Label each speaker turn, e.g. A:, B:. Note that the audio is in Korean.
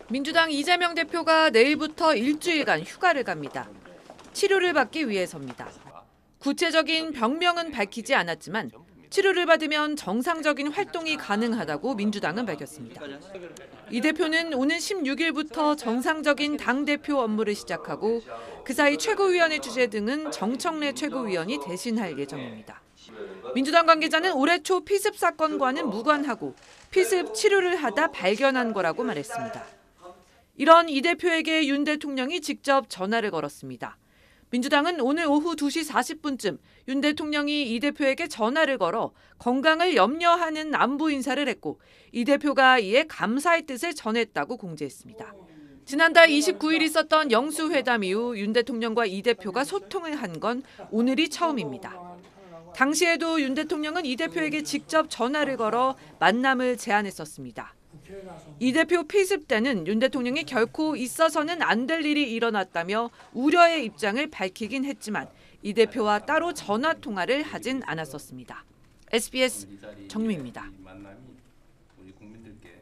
A: 민주당 이재명 대표가 내일부터 일주일간 휴가를 갑니다. 치료를 받기 위해서입니다. 구체적인 병명은 밝히지 않았지만 치료를 받으면 정상적인 활동이 가능하다고 민주당은 밝혔습니다. 이 대표는 오는 16일부터 정상적인 당대표 업무를 시작하고 그 사이 최고위원회 주재 등은 정청래 최고위원이 대신할 예정입니다. 민주당 관계자는 올해 초 피습 사건과는 무관하고 피습 치료를 하다 발견한 거라고 말했습니다. 이런 이 대표에게 윤 대통령이 직접 전화를 걸었습니다. 민주당은 오늘 오후 2시 40분쯤 윤 대통령이 이 대표에게 전화를 걸어 건강을 염려하는 안부 인사를 했고 이 대표가 이에 감사의 뜻을 전했다고 공지했습니다. 지난달 29일 있었던 영수회담 이후 윤 대통령과 이 대표가 소통을 한 건 오늘이 처음입니다. 당시에도 윤 대통령은 이 대표에게 직접 전화를 걸어 만남을 제안했었습니다. 이 대표 피습 때는 윤 대통령이 결코 있어서는 안 될 일이 일어났다며 우려의 입장을 밝히긴 했지만 이 대표와 따로 전화 통화를 하진 않았었습니다. SBS 정미입니다.